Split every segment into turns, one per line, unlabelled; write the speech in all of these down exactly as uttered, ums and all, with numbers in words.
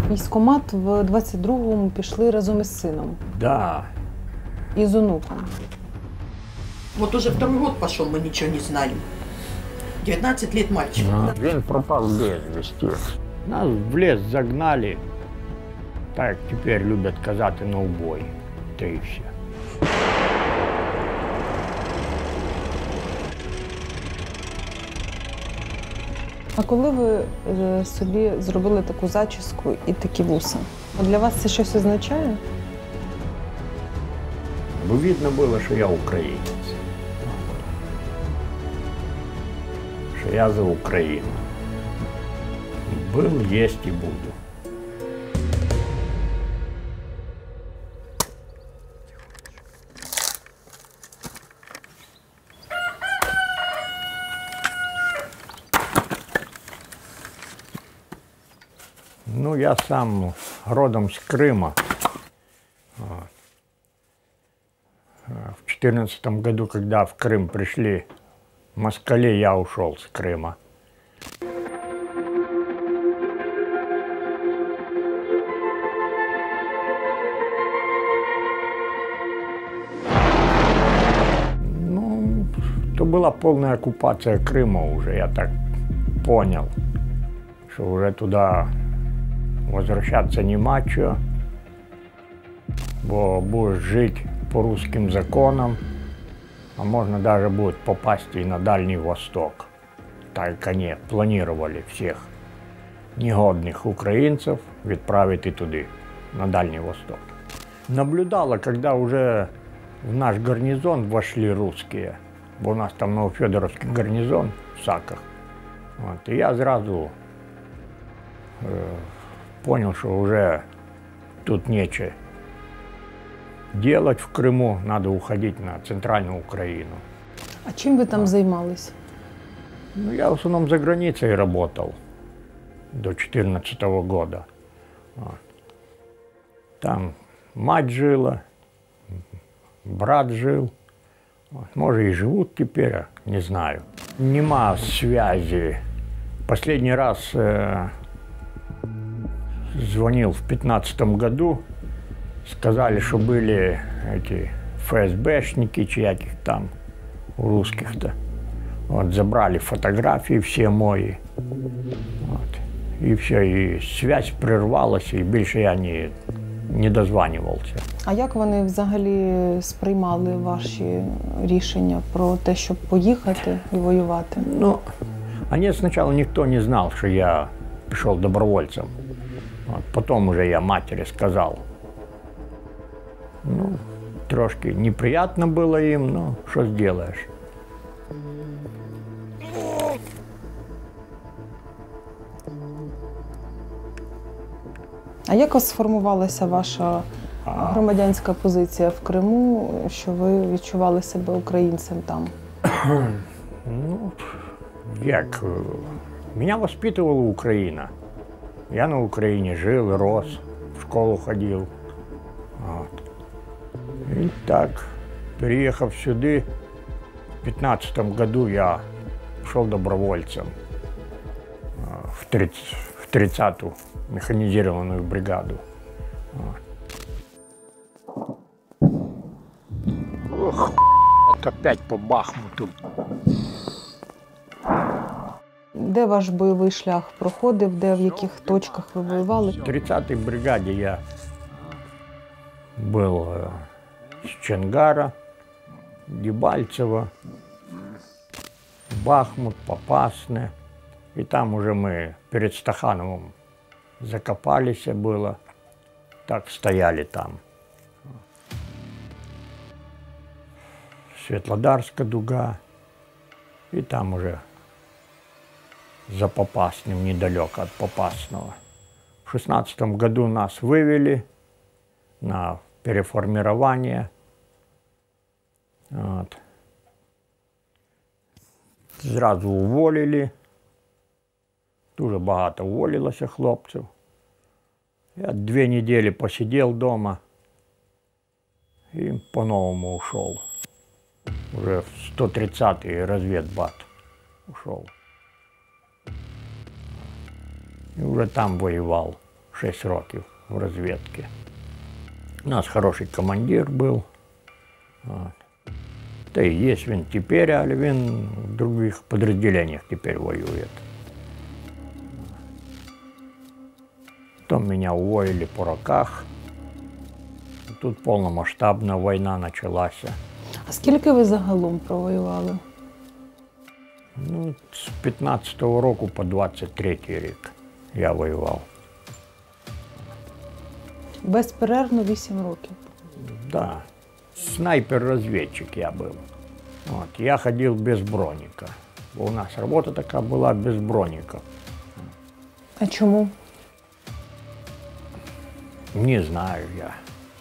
військкомат в двадцять другому пішли разом із сином.
Да.
І з онуком.
Вот уже второй год пошел, мы ничего не знаем. девятнадцать лет мальчик.
А, він пропав без вести. Нас в лес загнали, так тепер люблять казати, на убой. Та і все.
А коли ви е, собі зробили таку зачіску і такі вуса, для вас це щось означає?
Бо видно було, що я українець. Що я за Україну. Був, єсть і буду. Ну, я сам родом с Крыма. В четырнадцатом году, когда в Крым пришли москали, я ушел с Крыма. Ну, то была полная оккупация Крыма уже, я так понял, что уже туда возвращаться нема чого, бо будешь жить по русским законам, а можно даже будет попасть и на Дальний Восток. Так они планировали всех негодных украинцев отправить туди, на Дальний Восток. Наблюдала, когда уже в наш гарнизон вошли русские, бо у нас там Новофедоровский гарнизон в Саках. Вот, и я сразу э, понял, что уже тут нечего делать в Крыму, надо уходить на центральную Украину.
А чим ви там займались?
Ну, я в основном за границей работал до две тысячи четырнадцатого года. Вот. Там мать жила, брат жил. Вот. Может, и живут теперь, не знаю. Нема связи. Последний раз э, звонил в пятнадцатом году, сказали, что были эти ФСБшники, чьяких там, русских-то. Вот, забрали фотографии все мои. Вот. И все, и связь прервалась, и больше я не, не дозванивался.
А як вони взагалі сприймали ваші рішення про те, щоб поїхати і воювати?
Ну, они сначала никто не знал, что я пришел добровольцем. Вот, потом уже я матери сказал. Ну, трошки неприятно было им, но что сделаешь.
А як сформувалася ваша громадянська позиція в Криму, що ви відчували себе українцем там?
Ну, як? Меня воспитывала Украина. Я на Украине жил, рос, в школу ходил. Вот. И так, переехав сюда, в пятнадцатом году я шел добровольцем в тридцатую механизированную бригаду. Вот. Ох, опять по Бахмуту.
Де ваш бойовий шлях проходив, де, в яких точках ви воювали?
В тридцатой бригаде я был с Чонгара, Дебальцево, Бахмут, Попасне. И там уже мы перед Стахановым закопались было, так стояли там. Светлодарская дуга, и там уже за Попасным, недалеко от Попасного. В шестнадцатом году нас вывели на переформирование. Вот. Зразу уволили. Дуже багато уволилося хлопців. Я дві недели посидел дома и по-новому ушел. Уже в сто тридцатый разведбат ушел. И уже там воевал шість років в розвідці. У нас хороший командир був. От. Та і є він тепер, але він в других підрозділеннях тепер воює. Потом меня уволили по роках. Тут повномасштабна війна почалася.
А скільки ви загалом провоювали?
Ну, з п'ятнадцятого року по двадцять третій рік я воював.
Безперервно вісім років.
Да. Снайпер-розвідчик я був. От. Я ходив без броніка. Бо у нас робота така була без броніка.
А чому?
Не знаю я.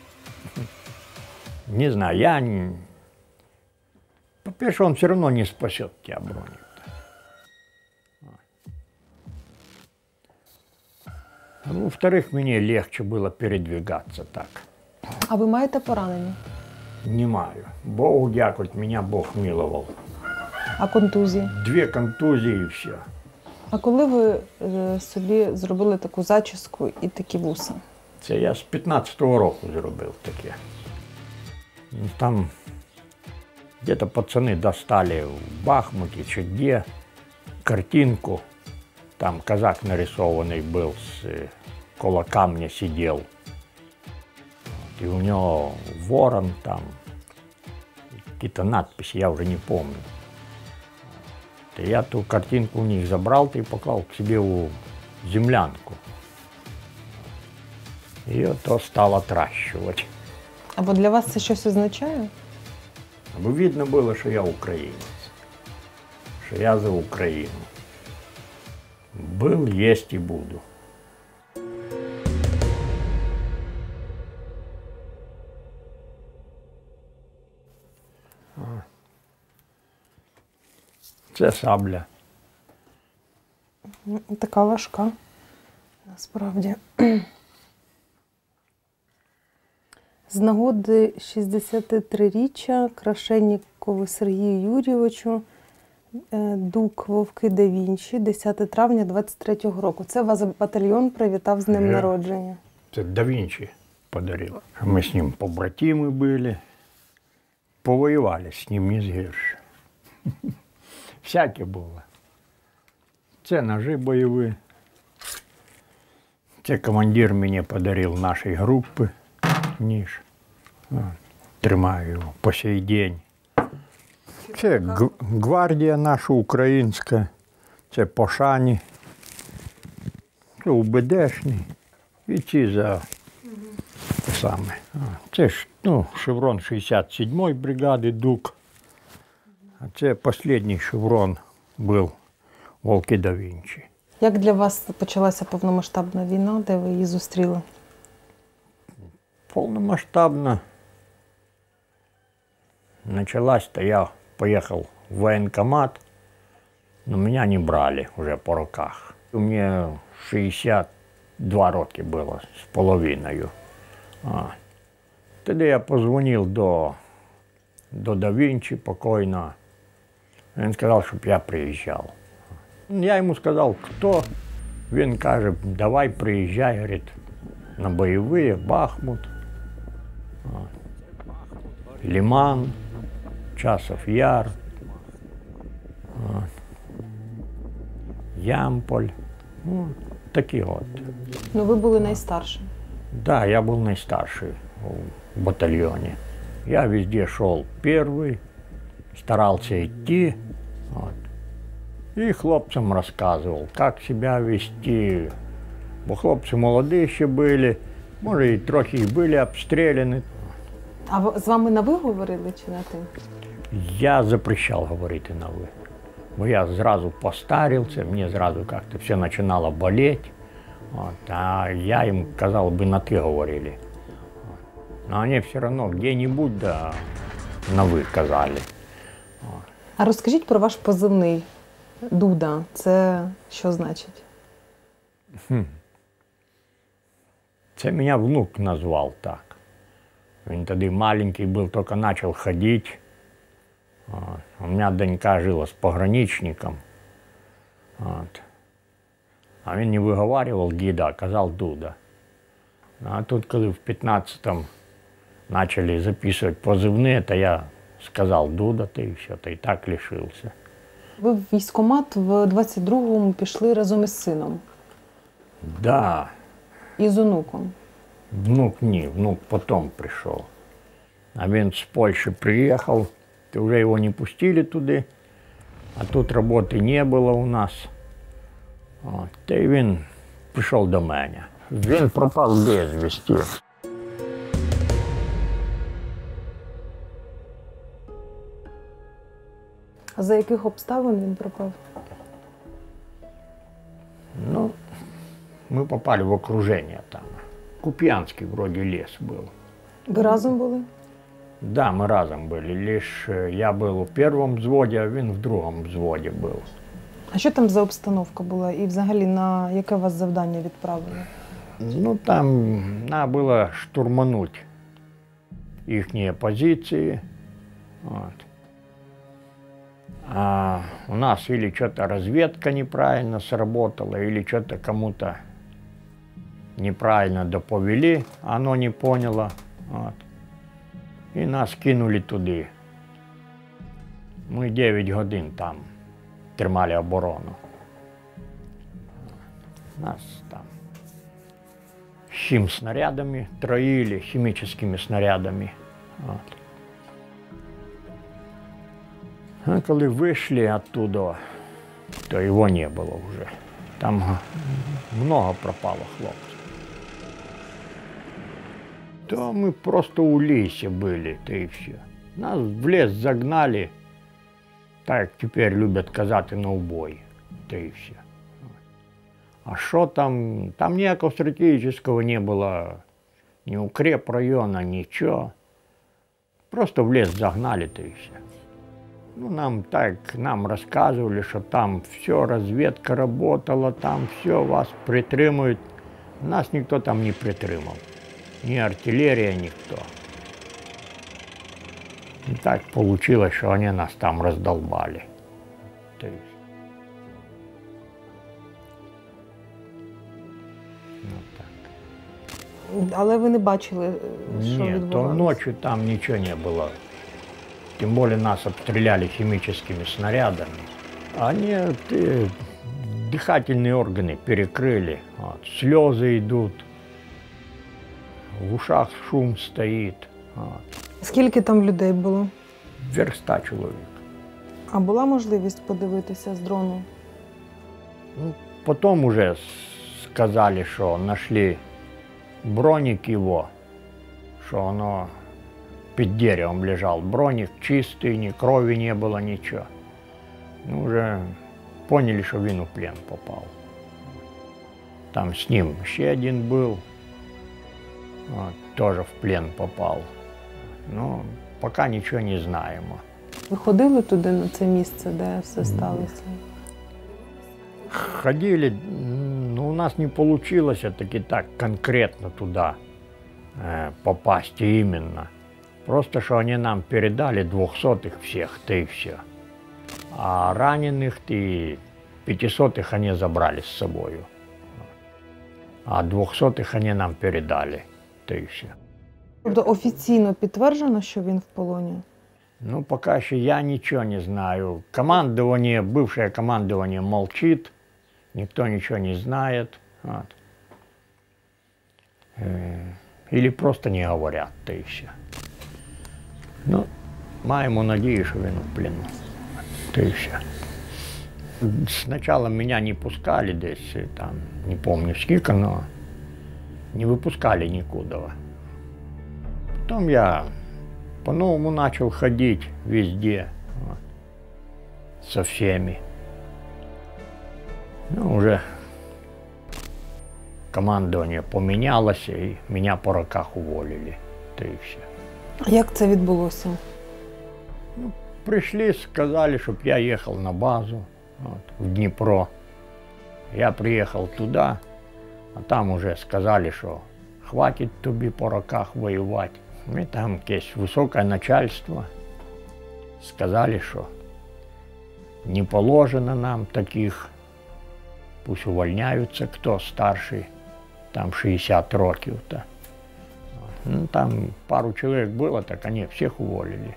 Не знаю, я не... По-перше, он все равно не спасет тебя, броник. А во-вторых, мне легче было передвигаться так.
А ви маєте поранення?
Не маю. Богу дякувати, меня Бог миловал.
А контузії?
Дві контузії і все.
А коли ви е, собі зробили таку зачіску і такі вуса?
Це я з п'ятнадцятого року зробив таке. Ну, там где-то пацаны достали в Бахмуті чи де картинку. Там казак нарисованный был, с, коло камня сидел. И у него ворон там, какие-то надписи, я уже не помню. И я ту картинку у них забрал и поклал к себе в землянку. И то стал отращивать.
Або для вас це щось означає?
Аби видно было, что я украинец, что я за Украину. Был, есть и буду. Це сабля.
Така важка, насправді. З нагоди шістдесятитриріччя Крашеннікову Сергію Юрійовичу, Дук Вовки да Вінчі, десяте травня двадцять третього року. Це вас батальйон привітав з днем
Я.
народження.
Это да Винчи подарил. Мы с ним побратимы были. Повоевали с ним не згірше. Всяке було. Це ножи бойові. Це командир мені подарив нашої групи ніж. Тримаю його по сей день. Це гвардія наша українська. Це Пошані. Це УБДшний. І ці за те саме. Це ж ну, шеврон шістдесят сьомої бригади Дук. А це останній шеврон був Вовки да Вінчі.
Як для вас почалася повномасштабна війна, де ви її зустріли?
Повномасштабно началась-то я поехал в военкомат, но меня не брали уже по руках. Мне шістдесят два роки было с половиною. А. Тогда я позвонил до, до да Вінчі покойно. Він сказав, щоб я приїжджав. Я йому сказав, хто. Він каже, давай приїжджай, говорить, на бойові, Бахмут, Лиман, Часов Яр, Ямполь. Ну, такі от.
Ну, ви були найстаршим.
Да, я был найстарший в батальоне. Я везде шел первый, старался идти. Вот. И хлопцам рассказывал, как себя вести. Бо хлопцы молодые ще были, может, и трохи и были обстреляны.
А ви- з вами на ви говорили чи на ти?
Я запрещал говорить на «вы». Бо я сразу постарился, мне сразу как-то все начинало болеть. Вот, а я им казал бы на «ты» говорили. Вот. Но они все равно где-нибудь да на «вы» казали.
А розкажіть про ваш позивний Дуда. Це що значить?
Це меня внук назвал так. Він тоді маленький був, тільки почав ходити. От. У мене донька жила з пограничником. От. А він не виговарював діда, а казав Дуда. А тут, коли в п'ятнадцятому почали записувати позивні, то я сказав Дуда, та і все, та і так лишився.
Ви в військкомат в двадцять другому пішли разом із сином
Да,
і з онуком.
внук ні, внук потім прийшов. А він з Польщі приїхав, то вже його не пустили туди, а тут роботи не було у нас. От, та й він прийшов до мене. Він пропав безвісти.
А за яких обставин він пропав?
Ну, мы попали в окружение там. Куп'янский вроде лес был.
Ви разом були?
Да, мы разом были. Лишь э, я был у первом взводе, а він в другом взводе был.
А що там за обстановка була? І взагалі на яке вас завдання відправили?
Ну, там надо было штурмануть ихние позиции. Вот. А у нас или что-то разведка неправильно сработала, или что-то кому-то неправильно доповели, оно не поняло. Вот. И нас кинули туди. Ми дев'ять годин там тримали оборону. Нас там хим снарядами троили, хімічними снарядами. От. А коли вийшли оттуда, то його не було вже. Там много пропало хлопців. То ми просто у лісі були, то і все. Нас в ліс загнали, так як тепер люблять казати, на убой, то і все. А що там? Там ніякого стратегічного не було, ні укреп району, нічого. Просто в ліс загнали, то і все. Ну, нам так, нам розказували, що там все, розвідка працювала, там все, вас притримують. Нас ніхто там не притримав. Ні артилерія, ніхто. І так вийшло, що вони нас там роздолбали. То есть. Ну, так.
Але ви не бачили, що
Ні, то
відбувалося?
ночі там нічого не було. Тем более нас обстреляли химическими снарядами. Они э, дыхательные органы перекрыли, вот, слезы идут, в ушах шум стоит. Вот.
Скільки там людей було?
Вверх ста человек.
А була можливість подивитися з дрону?
Ну, потом уже сказали, что нашли броник его, что оно под деревом лежал. Броник чистый, ни крови не было, ничего. Ну, уже поняли, что він у плен попал. Там с ним еще один был, вот, тоже в плен попал. Но пока ничего не знаем.
Ви ходили туди, на це місце, де все сталося?
Ходили, но у нас не получилось таки так конкретно туда э, попасть именно. Просто что они нам передали двухсотых всех, то и все. А раненых и пятисотых они забрали с собой. А двухсотых они нам передали, то и все.
Тобто офіційно підтверджено, що він в полоні?
Ну, пока еще я ничего не знаю. Командование, бывшее командование молчит, никто ничего не знает. Вот. Или просто не говорят, то и все. Ну, маємо надію, що він в плену. То і все. Сначала меня не пускали десь, там, не помню сколько, но не выпускали никуда. Потом я по-новому начал ходить везде, вот, со всеми. Ну, уже командование поменялось, и меня по руках уволили, то и все.
А як це відбулося?
Ну, пришли, сказали, чтобы я ехал на базу, вот, в Днепро. Я приехал туда, а там уже сказали, что хватит тобі по руках воевать. И там якесь высокое начальство сказали, что не положено нам таких, пусть увольняются, кто старший там шістдесят років. Та. Ну, там пару чоловік було, так вони всіх уволили.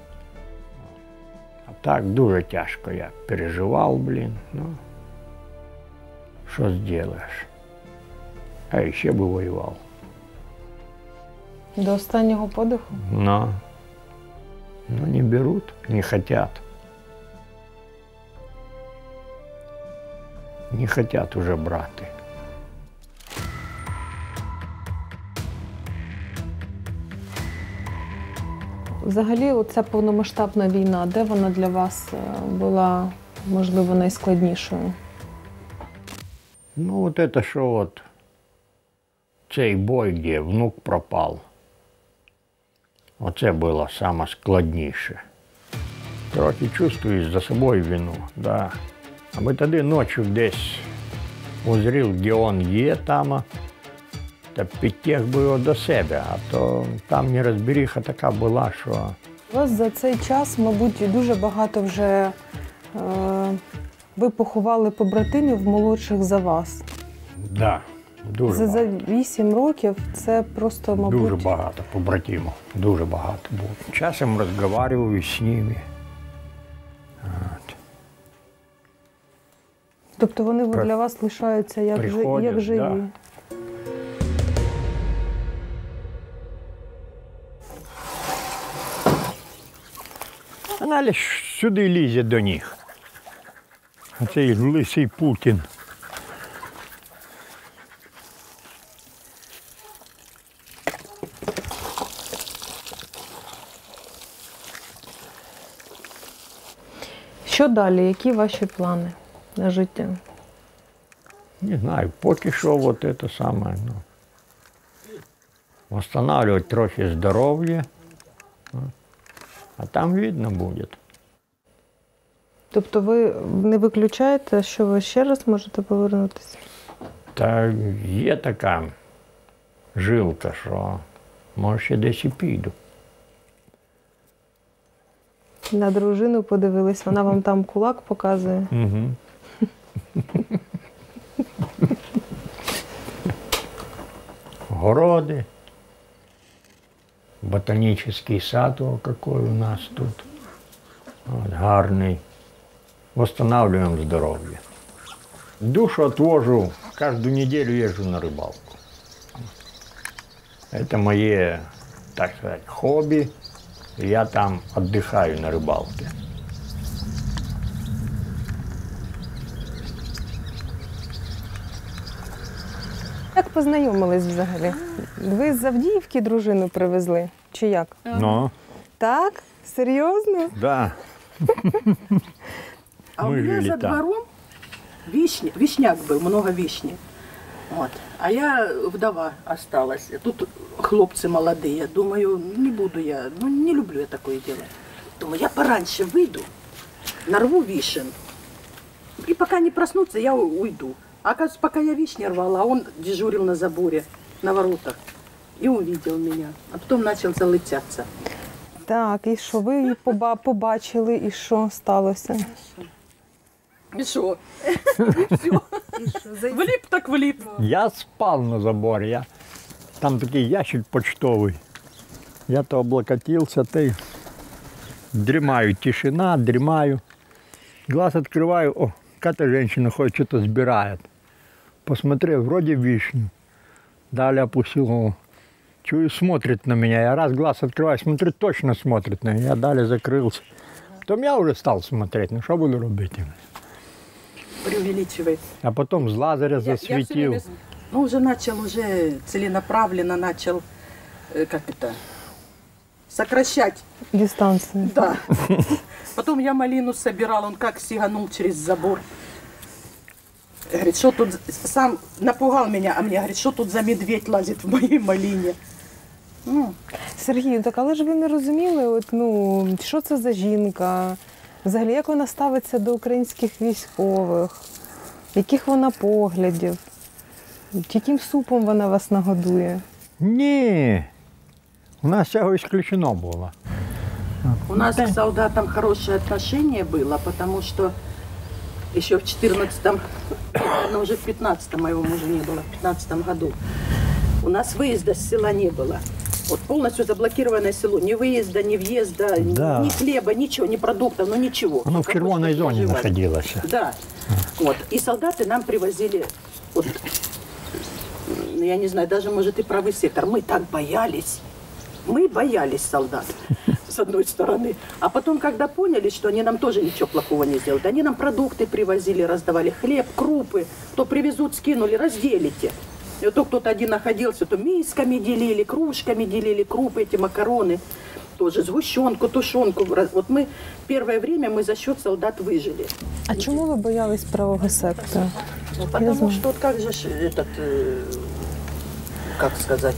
А так дуже тяжко я переживав, блін. Ну, що зробиш? А ще би воював.
До останнього подиху?
Но, но не берут, не хотят. Не хотят уже брати.
Взагалі, оця повномасштабна війна, де вона для вас е, була, можливо, найскладнішою?
Ну, вот это що от цей бой, де внук пропав. Оце було саме складніше. Трохи чувствуєш за собою вину, да. Аби тоді ночі десь узрів, де він є там, та підтяг би його до себе, а то там нерозберіха така була, що...
У вас за цей час, мабуть, дуже багато вже е, ви поховали побратимів молодших за вас.
Да, дуже
За, за
багато.
вісім років це просто, мабуть...
Дуже багато побратимів, дуже багато було. Часом розмовляю з ними. От.
Тобто вони
При-
для вас лишаються як, жи-
приходять,
як живі?
да. Вона лише сюди лізе до них. А цей лисий Путін.
Що далі? Які ваші плани на життя?
Не знаю, поки що вот это самое, ну, восстанавливать трохи здоров'я, а, а там видно буде.
Тобто ви не виключаєте, що ви ще раз можете повернутися?
Та є така жилка, що може ще десь і піду.
На дружину подивились, вона вам там кулак показує.
Угу. Городи, ботанічний сад, о, який у нас тут. От, гарний. Восстанавливаем здоровье. Душу отвожу, каждую неделю езжу на рыбалку. Это мое, так сказать, хобби. И я там отдыхаю на рыбалке.
Як познайомились взагалі? Ви з Авдіївки дружину привезли? Чи як?
Ну,
Так? Серйозно?
да.
А у
Мы
меня
жили
за
там.
двором вишня, вишняк был, много вишни. Вот. А я вдова осталась. Тут хлопцы молодые. Думаю, не буду я, ну не люблю я такое делать. Думаю, я пораньше выйду, нарву вишен. И пока не проснутся, я у- уйду. А оказывается, пока я вишни рвала, а он дежурил на заборе, на воротах. И увидел меня. А потом начал залетяться.
Так, і що? Ви її поба- побачили, і що сталося?
И что? И все. Влип так влип.
Я спал на заборе. Я... Там такий ящик почтовый. Я то облокотился, то и дремаю. Тишина, дремаю. Глаз открываю, о, какая-то женщина ходит, что-то сбирает. Посмотрел, вроде вишню. Далее опустил голову. Чую, смотрит на меня. Я раз глаз открываю, смотрю, точно смотрит на меня. Я далее закрылся. Потом я уже стал смотреть, ну что буду робить?
Преувеличивает.
А потом с лазаря
Я- я всё
засветил.
время, ну, уже начал, уже целенаправленно начал, э, как это, сокращать.
Дистанцію.
Да. Потом я малину собирал, он как сиганул через забор. Говорит, что тут, сам напугал меня, а мне говорит, что тут за медведь лазит в моей малине. Ну,
Сергій, так але ж ви не розуміли, от, ну, що це за жінка? Взагалі, як вона ставиться до українських військових? Яких вона поглядів? Яким супом вона вас нагодує?
Ні, у нас цього ісключено було.
у нас к солдатам хорошее отношение было, потому что еще в четырнадцатом, но уже в пятнадцатом моего мужа не было, в пятнадцатом году. У нас выезда с села не было. Вот полностью заблокированное село. Ни выезда, ни въезда,
Да.
ни хлеба, ничего, ни продуктов, ну ничего.
Оно в
Только
червоной
просто
зоне
проживали.
находилось.
Да. Вот. И солдаты нам привозили, вот, я не знаю, даже, может, и правый сектор. Мы так боялись. Мы боялись солдат, с одной стороны. А потом, когда поняли, что они нам тоже ничего плохого не сделают, они нам продукты привозили, раздавали хлеб, крупы. Кто привезут, скинули, разделите. И вот то кто-то один находился, то мисками делили, кружками делили, крупы эти, макароны. Тоже сгущенку, тушенку. Вот мы первое время мы за счет солдат выжили.
А чому ви боялись правого сектора?
Ну, потому что вот как же ж этот, э, как сказать,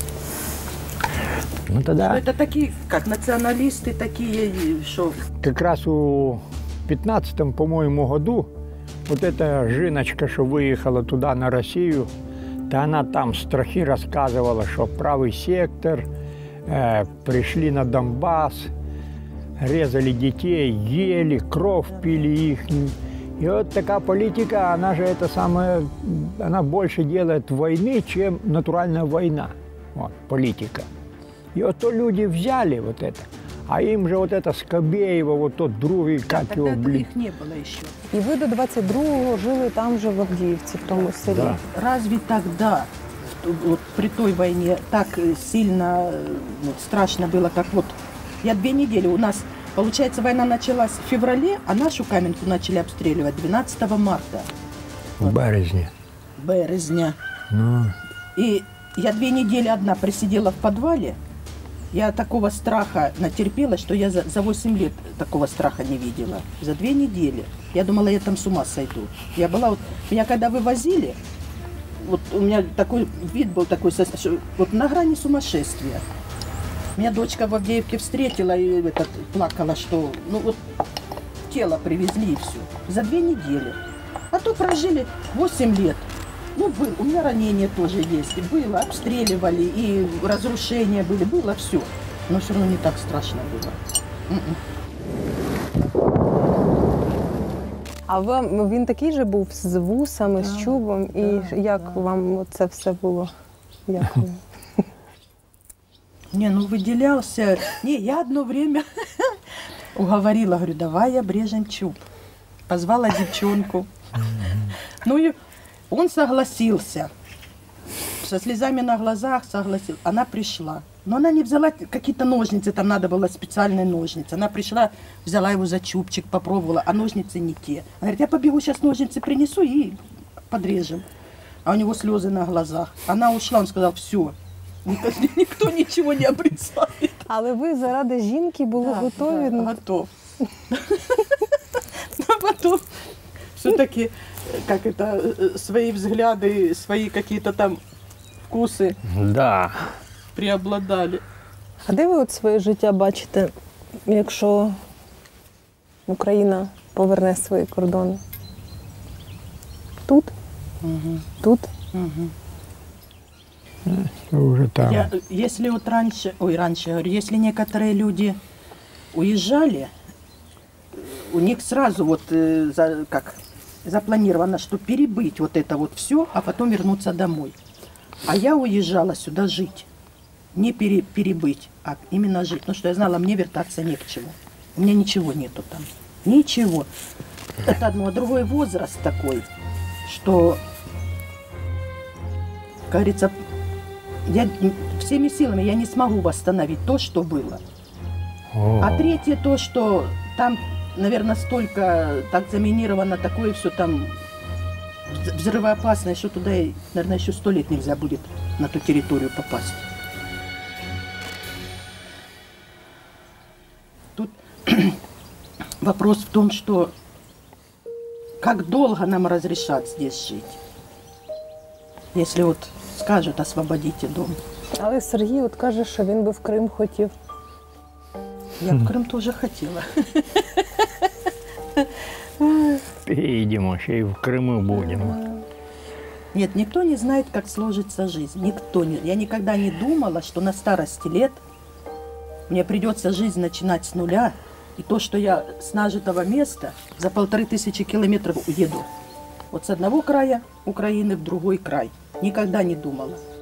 Ну
ну,
тогда
это такие, как националисты такие, что
как раз у пятнадцатом, по-моему, году вот эта Жиночка, что выехала туда, на Россию, да она там страхи рассказывала, что правый сектор, э, пришли на Донбасс, резали детей, ели, кровь пили их. И вот такая политика, она же это самое, она больше делает войны, чем натуральная война. Вот, политика. И вот то люди взяли вот это, а им же вот это Скобеева, вот тот другий, как его,
тогда
блин.
их не было еще.
І ви до двадцять другого жили там же в Авдіївці, в тому селі.
Да.
Разве тогда, вот при той войне, так э, сильно э, вот, страшно было, как вот я две недели, у нас, получается, война началась в феврале, а нашу Каменку начали обстреливать двенадцатого марта,
В березні.
березня.
Ну,
И я две недели одна просидела в подвале. Я такого страха натерпелась, что я за, за восемь лет такого страха не видела. За две недели. Я думала, я там с ума сойду. Я была вот... Меня когда вывозили, вот у меня такой вид был такой, со- что вот на грани сумасшествия. Меня дочка в Авдеевке встретила и этот, плакала, что ну вот тело привезли и все. За две недели. А то прожили восемь лет. Ну, был, у меня ранения тоже есть. И было, обстреливали, и разрушения были, было все. Но все равно не так страшно было. М-м.
А вам він такий же був з вусами, з
Да,
чубом? І
да,
як
да.
вам це все було? Як ви?
Не, ну выделялся. Не, я одно время уговорила, говорю, давай обрежем чуб. Позвала девчонку. Ну и он согласился. Со слезами на глазах согласился. Она пришла. Но она не взяла какие-то ножницы, там надо было специальные ножницы. Она пришла, взяла его за чубчик, попробовала, а ножницы не те. Она говорит, я побегу сейчас ножницы принесу и подрежем. А у него слезы на глазах. Она ушла, он сказал, все, никто, никто ничего не обрезает.
Але ви заради жінки були
Да,
готові?
да, готов. А потом все-таки, как это, э, свои взгляды, свои какие-то там вкусы
да.
преобладали.
А де ви от своє життя бачите, якщо Україна поверне свої кордони? Тут?
Мгм,
Тут?
мгм.
Это уже там.
Я, если вот раньше, ой, раньше, я говорю, если некоторые люди уезжали, у них сразу вот, э, за, как, запланировано, что перебыть вот это вот все, а потом вернуться домой. А я уезжала сюда жить. Не пере, перебыть, а именно жить. Ну что я знала, мне вертаться не к чему. У меня ничего нету там. Ничего. Это одно. А другой возраст такой, что, как говорится, я всеми силами я не смогу восстановить то, что было.
О,
А третье то, что там, наверное, столько так заминировано, такое все там вз- взрывоопасное, что туда, и, наверное, еще сто лет нельзя будет на ту территорию попасть. Тут вопрос в том, что как долго нам разрешат здесь жить. Если вот скажут, освободите дом.
Але Сергій от каже, що він би в Крим хотів.
Я в Крым тоже хотела.
Видимо, ще й в Криму будемо.
Нет, никто не знает, как сложится жизнь. Никто не. Я никогда не думала, что на старости лет мне придется жизнь начинать с нуля, И то, что я с нажитого места за полторы тысячи километров уеду. Вот с одного края Украины в другой край. Никогда не думала.